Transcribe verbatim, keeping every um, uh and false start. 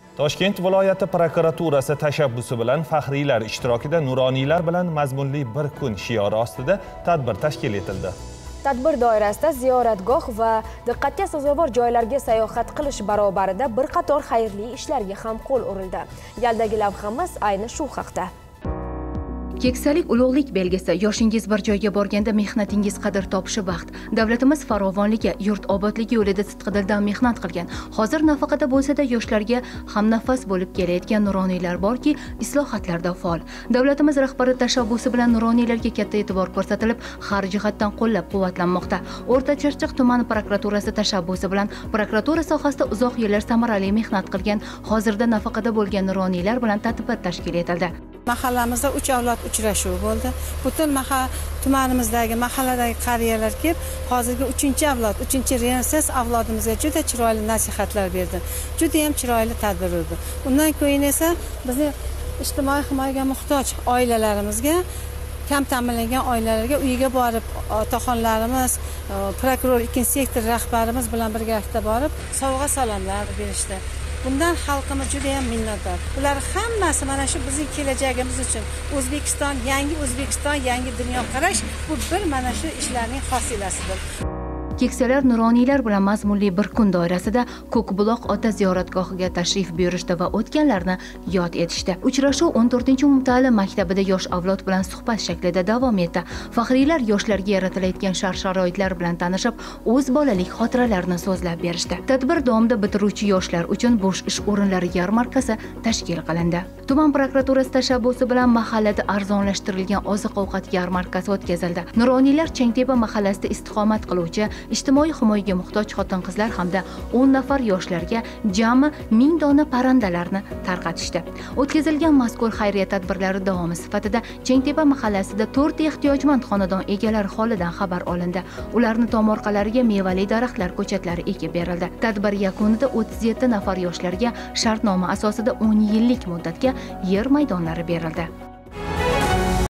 Toshkent viloyati prokuraturasi tashabbusi bilan faxriylar ishtirokida nuroniylar bilan mazmunli bir kun shiori ostida tadbir tashkil etildi. Tadbir doirasida ziyoratgoh va diqqatga sazovor joylarga sayohat qilish barobarida bir qator xayrli ishlarga ham qo'l urildi. Yaldagi lavhamiz ayni shu haqda. Keksalik ulug'lik belgisi. Yoshingiz bir joyga borganda mehnatingiz qadr topishi baxt. Davlatimiz farovonligi, yurt obodligi yo'lida sidqidildan mehnat qilgan. Hozir nafaqada bo'lsa-da yoshlarga hamnafas bo'lib kelayotgan nuroniylar borki, islohotlarda faol. Davlatimiz rahbari tashabbusi bilan nuroniylarga katta e'tibor ko'rsatilib, har jihatdan qo'llab-quvvatlanmoqda. O'rta Chirchiq tumani prokuraturasi tashabbusi bilan prokuratura sohasida uzoq yillar samarali mehnat qilgan, hozirda nafaqada bo'lgan nuroniylar bilan tadbir tashkil etildi. Mahallamizda uch avlod uchrashuvi bo'ldi. Butun mahalla tumanimizdagi mahalladagi qariyalar kelib, hozirgi uchinchi avlod, uchinchi renessans avlodimizga juda chiroyli nasihatlar berdi. Juda ham chiroyli tadbir bo'ldi. Undan keyin esa bizni ijtimoiy himoyaga muhtoj oilalarimizga, kam ta'minlangan oilalarga uyiga borib, otaxonlarimiz, prokuror ikkinchi sektor rahbarimiz bilan birgalikda borib, sovg'a salomlar berishdi. Bundan xalqimiz juda ham minnatdor. Ular hammasi mana shu bizning kelajagimiz uchun O'zbekiston, yangi O'zbekiston, yangi dunyoqarash bu bir mana shu ishlarning hosilasidir. Keksalar nuroniylar bilan mazmunli bir kun doirasida Ko'kbuloq ota ziyoratgohiga tashrif buyurishdi va o'tganlarni yod etishdi. Uchrashuv o'n to'rtinchi umumta'lim maktabida yosh avlod bilan suhbat shaklida davom etdi. Faxriylar yoshlarga yaratilayotgan shart-sharoitlar bilan tanishib, o'z bolalik xotiralarini so'zlab berishdi. Tadbir davomida bitiruvchi yoshlar uchun bo'sh ish o'rinlari yarmarkasi tashkil qilindi. Tuman prokuraturasi tashabbusi bilan mahallada arzonlashtirilgan oziq-ovqat yarmarkasi o'tkazildi. Nuroniylar Changtepa mahallasida istiqomat qiluvchi ijtimoiy himoyaga muhtoj xotin-qizlar hamda o'n nafar yoshlarga jami ming dona parrandalarni tarqatishdi. O'tkazilgan mazkur xayriya tadbirlari davomi sifatida Changtepa mahallasida to'rt ehtiyojmand xonadon egalari holidan xabar olindi. Ularni tomorqalariga mevali daraxtlar ko'chatlari ekib berildi. Tadbir yakunida o'ttiz yetti nafar yoshlarga shartnoma asosida o'n yillik muddatga yer maydonlari berildi.